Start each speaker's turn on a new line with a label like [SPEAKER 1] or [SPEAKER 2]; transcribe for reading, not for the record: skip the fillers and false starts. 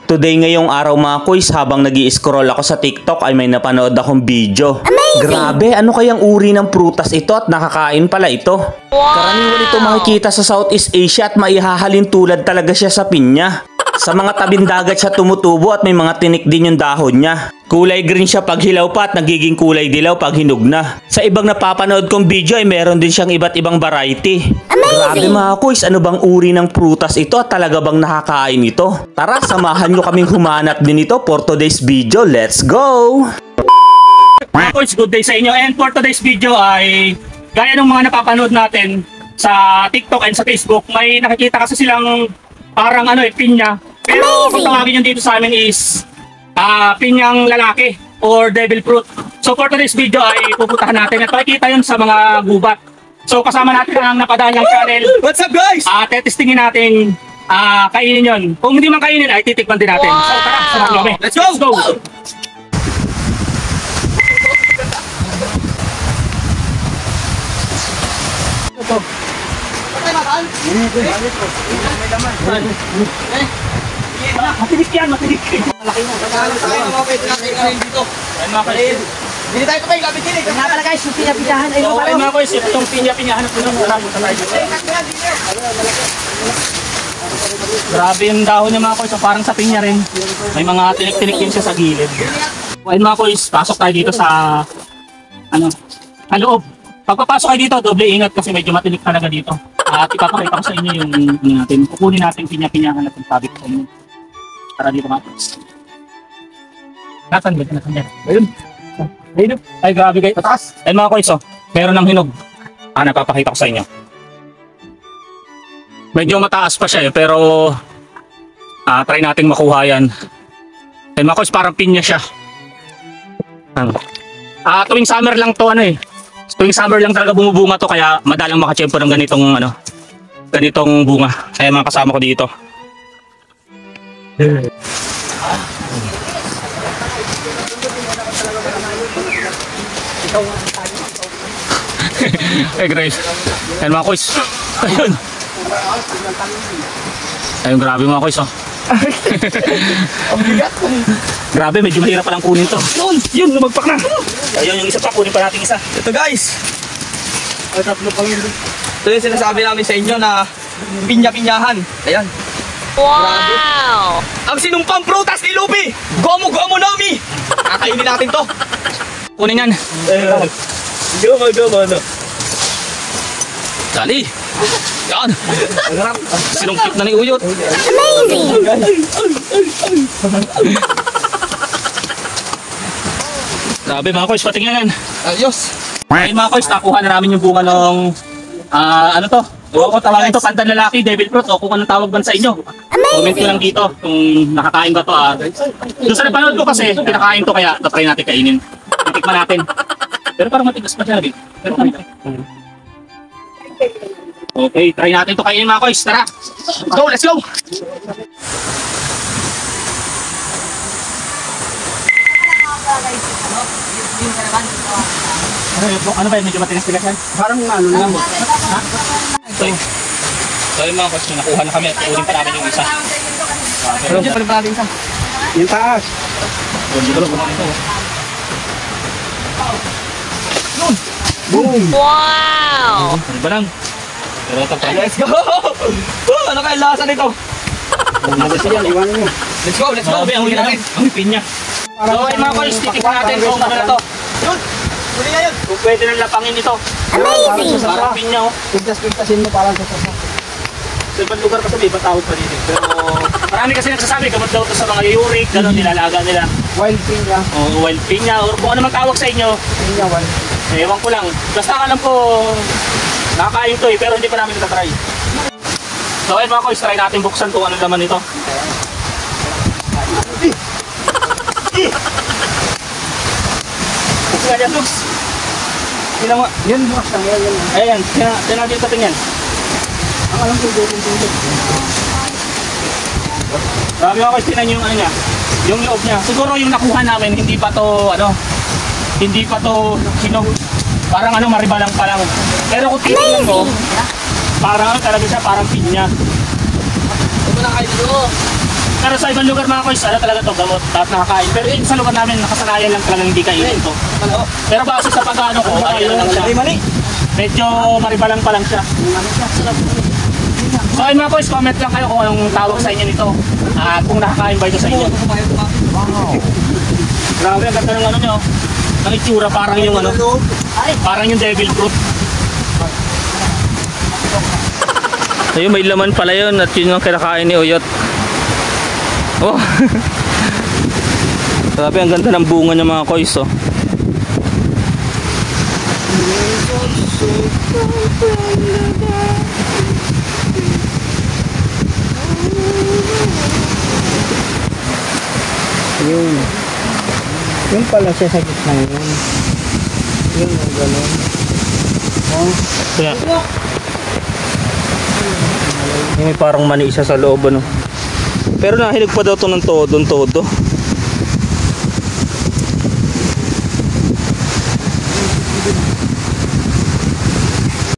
[SPEAKER 1] Today ngayong araw mga kuys, habang nag-i-scroll ako sa TikTok ay may napanood akong video. Amazing! Grabe, ano kayang uri ng prutas ito at nakakain pala ito? Wow! Karaniwan ito makikita sa Southeast Asia at maihahalin tulad talaga siya sa pinya. Sa mga tabing dagat siya tumutubo at may mga tinik din yung dahon niya. Kulay green siya pag hilaw pa at nagiging kulay dilaw pag hinog na. Sa ibang napapanood kong video ay meron din siyang iba't ibang variety. Amazing! Grabe mga kuys, ano bang uri ng prutas ito at talaga bang nakakain ito? Tara, samahan nyo kaming humanap din ito for today's video. Let's go!
[SPEAKER 2] Mga kuys, good day sa inyo. And for today's video ay gaya ng mga napapanood natin sa TikTok and sa Facebook, may nakikita kasi silang parang pinya. Pero kung tawagin yun dito sa amin is pinyang lalaki or devil fruit. So for today's video ay pupuntahan natin at makikita yun sa mga gubat. So kasama natin ang Napadanyang channel.
[SPEAKER 3] What's up guys?
[SPEAKER 2] Testingin natin kainin yun. Kung hindi man kainin ay titikman din natin. So tara, samahan nyo kami.
[SPEAKER 3] Let's go!
[SPEAKER 2] Let's go! Matinik yan, matinik. Malaki mo.
[SPEAKER 3] Hindi tayo kapay, lapit din eh.
[SPEAKER 4] Nga pala guys, yung pinapitahan ay
[SPEAKER 2] Okay mga boys, itong pinya-pinyahan na pinong grabe yung dahon niya mga boys, so parang sa pinya rin. May mga tinik-tinik din siya sa gilid. Ayun mga boys, pasok tayo dito sa sa loob. Pagpapasok kayo dito, doble ingat kasi medyo matinik talaga dito. At ipapakita ko sa inyo yung natin. Kukunin natin pinya-pinyahan natin sabi ko sa inyo. Tara dito mga boys. Nasaan ba? Nasaan yan? Ayun. Ayun. Ay grabe guys. Pataas. Ayun mga boys, meron ng hinog. Napapakita ko sa inyo. Medyo mataas pa siya pero try nating makuha yan. Ayun mga boys, parang pinya siya. Tuwing summer lang to tuwing summer lang talaga bumubunga to kaya madalang makachempo ng ganitong bunga. Kaya mga kasama ko dito. Hey Grace. Ayun mga kuys. Ayun. Ayun grabe mga kuys Grabe, medyo mahirap palang kunin to. Yun, lumagpak na. Ayun yung isa pa, kunin pa natin isa.
[SPEAKER 3] Ito guys. Tatlo pang yun. Ito yung sinasabi namin sa inyo na pinya-pinyahan. Ayan.
[SPEAKER 4] Wow!
[SPEAKER 3] Ang sinumpang prutas ni Lupi. Gomu Nomi. Kakainin natin to.
[SPEAKER 2] Kunin yan.
[SPEAKER 3] Gomu.
[SPEAKER 2] Dali. Yan. Sinungkit na ni Uyot.
[SPEAKER 4] Amazing!
[SPEAKER 2] Grabe mga koys, patingnan yan.
[SPEAKER 3] Ayos.
[SPEAKER 2] Ayun mga koys, nakuha na namin yung bunga ng Ewan ko tawagin ito, pandan lalaki, devil fruit, o kung anong tawag man sa inyo. Comment ko lang dito kung nakakain ba to. Doon sa napanood ko kasi, pinakain to kaya tatry natin kainin. Titikman natin. Pero parang matigas pa siya. Pero okay, try natin to kainin mga koys. Tara! Let's go! Ano ba yun? Medyo matigas-tigas yan? Parang lang mo. Ha? So yung mga koys, nakuha na kami at uling pa namin yung isa.
[SPEAKER 3] Pero dyan pa natin isa. Yung taas.
[SPEAKER 2] Boom!
[SPEAKER 4] Wow!
[SPEAKER 2] Ano ba lang? Pero ito pa.
[SPEAKER 3] Let's go! Ano kaya lasa nito? Let's go!
[SPEAKER 2] Grabe, ang huli natin. Ang pinya. So yung mga koys, titikman natin kung ano na to.
[SPEAKER 3] Yun! Huli nga yun!
[SPEAKER 2] Kung pwede nang lapangin ito.
[SPEAKER 4] Amazing!
[SPEAKER 2] Parang pinya
[SPEAKER 3] Pintas-pintasin mo parang sa sasa.
[SPEAKER 2] Sa ibang lugar kasi may ibang tawag pa dito. Pero marami kasi nagsasabi, gamot daw ito sa mga uric, gano'n nilalaga nila.
[SPEAKER 3] Wild pinya.
[SPEAKER 2] O wild pinya, or kung ano man tawag sa inyo.
[SPEAKER 3] Pinya wild.
[SPEAKER 2] Ewan ko lang. Basta alam ko, nakakain to pero hindi pa namin natatry. So ayun mga koys, try natin buksan kung ano laman ito. Buksan nga dyan, Lux.
[SPEAKER 3] Yan, bukas lang yan.
[SPEAKER 2] Ayan, tiyan natin ito tingnan.
[SPEAKER 3] Ang alam ko doon yung
[SPEAKER 2] Grabe mga koys, tinan yung ano niya, yung loob niya. Siguro yung nakuha namin, hindi pa to hinog. Parang maribalang pa lang. Pero kung titignan mo, parang talaga siya, parang pinya.
[SPEAKER 3] Ito na kayo dito.
[SPEAKER 2] Pero sa ibang lugar mga kois, ano talaga to, gamot, tapos nakakain. Pero sa lugar namin, nakasanayan lang talaga hindi kainin to. Pero base sa pag-ano ko, ayun lang siya.
[SPEAKER 3] Mali.
[SPEAKER 2] Medyo maribalang pa lang siya. So ayun mga boys, comment lang kayo kung anong tawag sa inyo nito. At kung nakakain ba ito sa inyo. Grabe, ang ganda ng ano nyo. Ang itsura, parang yung ano. Parang yung devil fruit.
[SPEAKER 1] Ayun, may laman pala yun at yun ang kinakain ni Uyot. Oh. Grabe, ang ganda ng bunga niya mga kois, oh.
[SPEAKER 3] Yun. Yun pala siya sa gitna yun. Yun, gano'n.
[SPEAKER 1] Kaya, may parang mani siya sa loob, ano. Pero nahilig pa daw to ng todo.